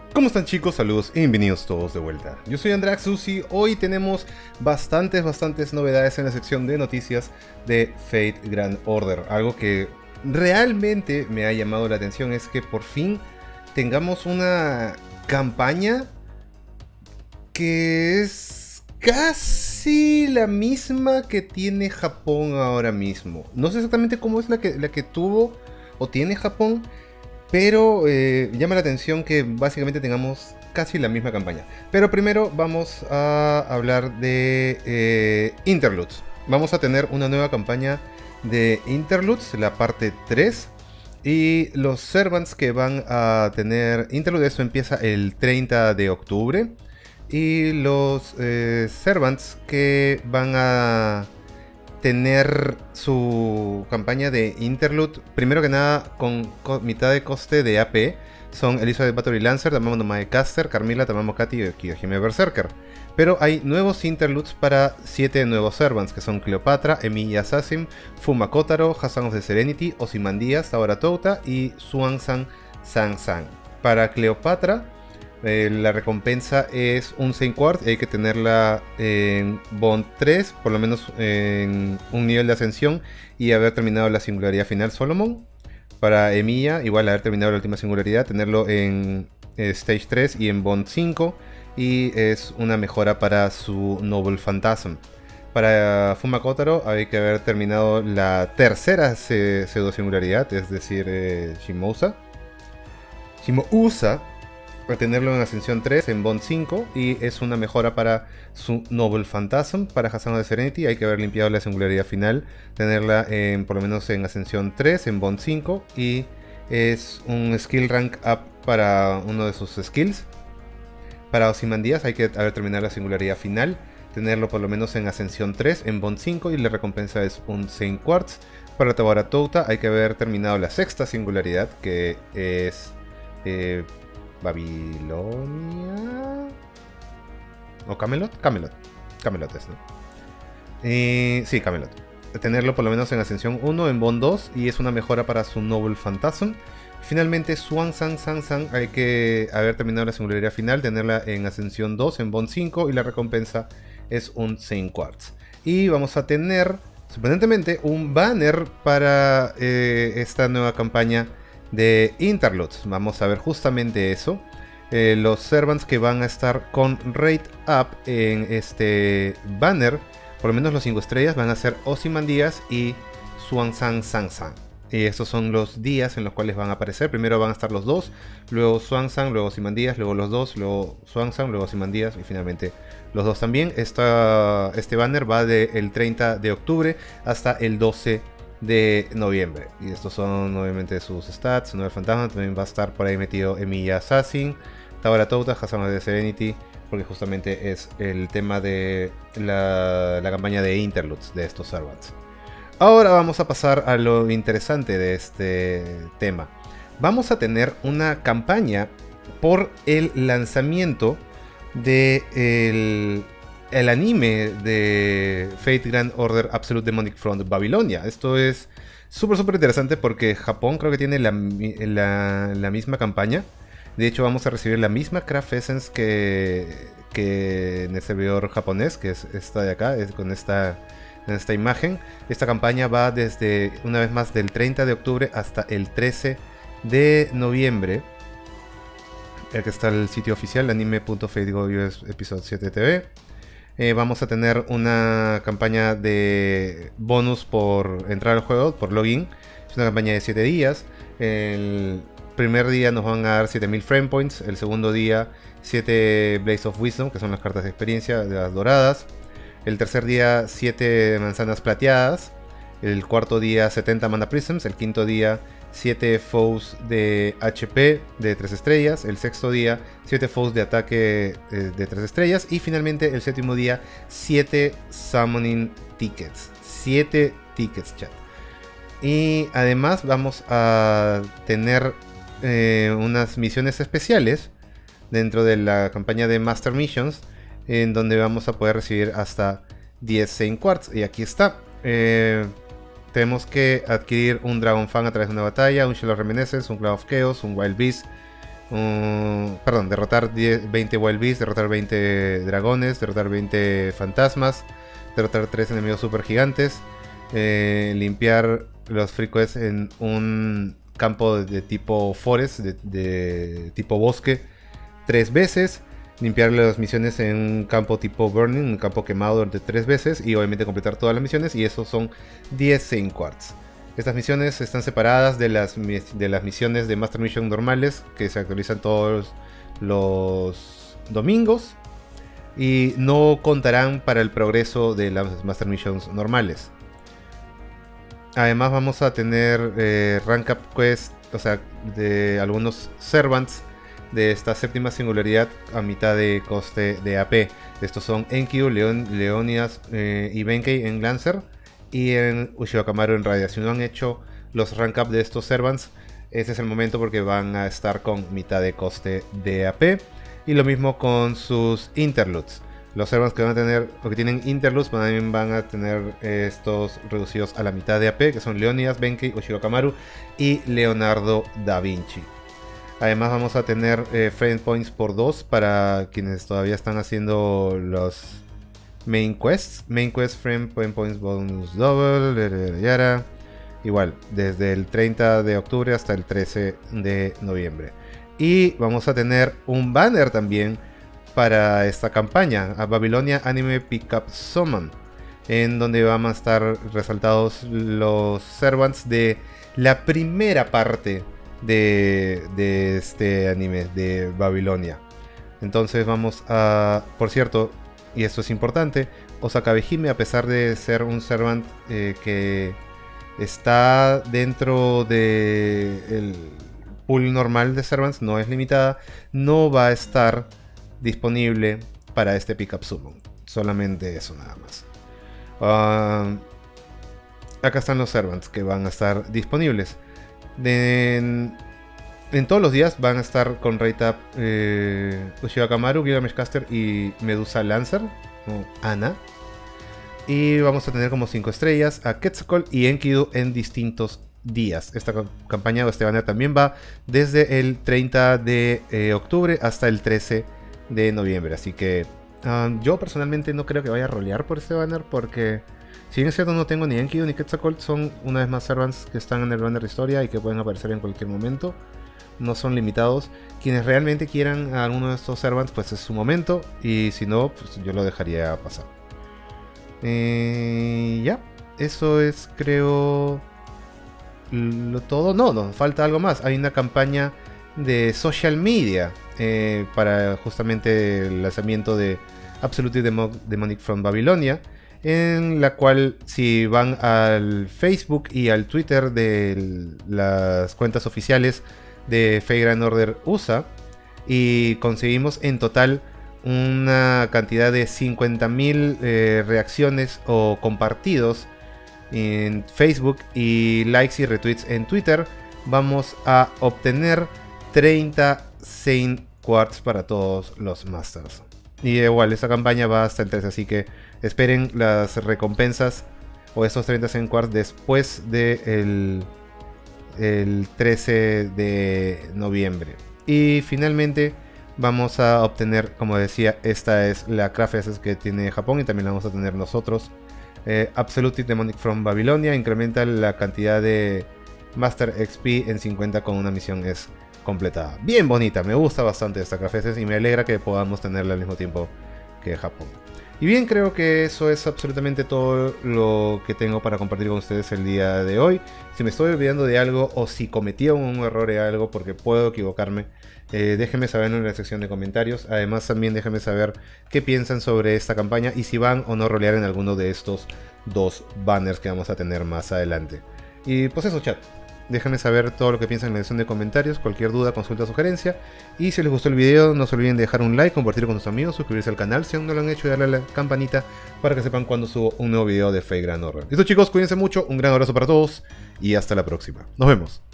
¿Cómo están, chicos? Saludos y bienvenidos todos de vuelta. Yo soy Andraxus y hoy tenemos bastantes novedades en la sección de noticias de Fate Grand Order. Algo que realmente me ha llamado la atención es que por fin tengamos una campaña que es casi la misma que tiene Japón ahora mismo. No sé exactamente cómo es la que tuvo o tiene Japón, pero llama la atención que básicamente tengamos casi la misma campaña. Pero primero vamos a hablar de Interludes. Vamos a tener una nueva campaña de Interludes, la parte 3. Y los Servants que van a tener Interludes, esto empieza el 30 de octubre. Y los Servants que van a tener su campaña de Interlude, primero que nada con mitad de coste de AP, son Elizabeth Bathory Lancer, Tamamo no Mae Caster, Carmilla, Tamamo Kati y Kiyohime Berserker. Pero hay nuevos Interludes para 7 nuevos Servants, que son Cleopatra, Emilia Assassin, Fuma Kotaro, Hassan of the Serenity, Ozymandias, Taora Touta y Xuanzang Sang Sang. Para Cleopatra, la recompensa es un Saint Quart y hay que tenerla en Bond 3, por lo menos en un nivel de ascensión, y haber terminado la singularidad final Solomon. Para Emilia, igual haber terminado la última singularidad, tenerlo en Stage 3 y en Bond 5, y es una mejora para su Noble Phantasm. Para Fuma Kotaro hay que haber terminado la tercera pseudo singularidad, es decir, Shimousa, a tenerlo en Ascensión 3 en Bond 5, y es una mejora para su Noble Phantasm. Para Hassan of the Serenity hay que haber limpiado la singularidad final, tenerla por lo menos en Ascensión 3 en Bond 5, y es un skill rank up para uno de sus skills. Para Ozymandias hay que haber terminado la singularidad final, tenerlo por lo menos en Ascensión 3 en Bond 5, y la recompensa es un Saint Quartz. Para Taora Touta hay que haber terminado la sexta singularidad, que es Babilonia o Camelot es, ¿no? Sí, Camelot. Tenerlo por lo menos en Ascensión 1 en Bond 2, y es una mejora para su Noble Phantasm. Finalmente, Xuanzang Sang Sang hay que haber terminado la singularidad final, tenerla en Ascensión 2 en Bond 5, y la recompensa es un Saint Quartz. Y vamos a tener, sorprendentemente, un banner para esta nueva campaña de Interludes. Vamos a ver justamente eso. Los Servants que van a estar con Rate Up en este banner, por lo menos los 5 estrellas, van a ser Ozymandias y Xuanzang Sang Sang. Y estos son los días en los cuales van a aparecer. Primero van a estar los dos, luego Xuanzang, luego Ozymandias, luego los dos, luego Xuanzang, luego Ozymandias y finalmente los dos también. Este banner va del 30 de octubre hasta el 12 de noviembre. Y estos son obviamente sus stats. Noble Fantasma, también va a estar por ahí metido Emilia Assassin, Taora Touta, Hassan of the Serenity, porque justamente es el tema de la campaña de Interludes de estos Servants. Ahora vamos a pasar a lo interesante de este tema. Vamos a tener una campaña por el lanzamiento de el anime de Fate Grand Order Absolute Demonic Front Babilonia. Esto es súper interesante porque Japón creo que tiene la misma campaña. De hecho, vamos a recibir la misma Craft Essence que en el servidor japonés, que es esta de acá, con esta imagen. Esta campaña va desde, una vez más, del 30 de octubre hasta el 13 de noviembre. Aquí está el sitio oficial, anime.fate.go/US Episode 7 TV. Vamos a tener una campaña de bonus por entrar al juego, por login. Es una campaña de 7 días. El primer día nos van a dar 7000 frame points. El segundo día 7 Blaze of Wisdom, que son las cartas de experiencia de las doradas. El tercer día 7 manzanas plateadas. El cuarto día 70 mana prisms. El quinto día 7 foes de HP de 3 estrellas. El sexto día 7 foes de ataque de 3 estrellas. Y finalmente el séptimo día 7 summoning tickets. 7 tickets, chat. Y además vamos a tener unas misiones especiales dentro de la campaña de Master Missions, en donde vamos a poder recibir hasta 10 Saint Quartz. Y aquí está. Tenemos que adquirir un Dragon Fang a través de una batalla, un Shell of Reminiscence, un Cloud of Chaos, un Wild Beast, perdón, derrotar 20 Wild Beasts, derrotar 20 dragones, derrotar 20 fantasmas, derrotar 3 enemigos super gigantes, limpiar los free quests en un campo de tipo forest, de tipo bosque, 3 veces, limpiar las misiones en un campo tipo burning, un campo quemado durante 3 veces, y obviamente completar todas las misiones, y esos son 10 Saint Quartz. Estas misiones están separadas de las misiones de Master Mission normales, que se actualizan todos los domingos, y no contarán para el progreso de las Master Missions normales. Además vamos a tener rank up quest, o sea, de algunos servants de esta séptima singularidad a mitad de coste de AP. Estos son Enkidu, Leonidas y Benkei en Lancer, y en Ushibakamaru en Radia. Si no han hecho los rank up de estos servants, ese es el momento porque van a estar con mitad de coste de AP. Y lo mismo con sus interludes. Los servants que van a tener o que tienen interludes también van a tener estos reducidos a la mitad de AP, que son Leonidas, Benkei, Ushibakamaru y Leonardo da Vinci. Además vamos a tener frame points por 2 para quienes todavía están haciendo los main quests. Main quest frame points bonus double, yara. Igual, desde el 30 de octubre hasta el 13 de noviembre. Y vamos a tener un banner también para esta campaña, a Babilonia Anime Pickup Summon, en donde van a estar resaltados los servants de la primera parte de este anime de Babilonia. Entonces vamos a, por cierto, y esto es importante, Osaka Behime, a pesar de ser un servant que está dentro del pool normal de servants, no es limitada, no va a estar disponible para este Pickup Summon. Solamente eso nada más. Acá están los servants que van a estar disponibles. En todos los días van a estar con rate up Ushibakamaru, Gilgamesh Caster y Medusa Lancer, o Ana. Y vamos a tener como 5 estrellas a Quetzalcoatl y Enkidu en distintos días. Esta campaña o este banner también va desde el 30 de octubre hasta el 13 de noviembre. Así que yo personalmente no creo que vaya a rolear por este banner, porque si bien es cierto no tengo ni Enkidu ni Quetzalcoatl, son una vez más servants que están en el banner de historia y que pueden aparecer en cualquier momento. No son limitados. Quienes realmente quieran a alguno de estos servants, pues es su momento, y si no, pues yo lo dejaría pasar. Ya, eso es, creo, todo. No, falta algo más. Hay una campaña de social media para justamente el lanzamiento de Absolutely Demonic from Babylonia, en la cual si van al Facebook y al Twitter de las cuentas oficiales de Fate Grand Order USA, y conseguimos en total una cantidad de 50.000 reacciones o compartidos en Facebook y likes y retweets en Twitter, vamos a obtener 30 Saint Quartz para todos los Masters. Y igual, esta campaña va hasta el 13, así que esperen las recompensas o esos 30 Saint Quartz después del el 13 de noviembre. Y finalmente vamos a obtener, como decía, esta es la Craft Essence que tiene Japón y también la vamos a tener nosotros. Absolutely Demonic from Babylonia incrementa la cantidad de Master XP en 50 con una misión es completada. Bien bonita, me gusta bastante esta Craft Essence y me alegra que podamos tenerla al mismo tiempo que Japón. Y bien, creo que eso es absolutamente todo lo que tengo para compartir con ustedes el día de hoy. Si me estoy olvidando de algo o si cometí un error en algo, porque puedo equivocarme, déjenme saber en la sección de comentarios. Además también déjenme saber qué piensan sobre esta campaña y si van o no rolear en alguno de estos dos banners que vamos a tener más adelante. Y pues eso, chat. Déjenme saber todo lo que piensan en la sección de comentarios, cualquier duda, consulta, sugerencia. Y si les gustó el video, no se olviden de dejar un like, compartirlo con sus amigos, suscribirse al canal si aún no lo han hecho y darle a la campanita para que sepan cuando subo un nuevo video de Fate Grand Order. Listo chicos, cuídense mucho, un gran abrazo para todos y hasta la próxima. Nos vemos.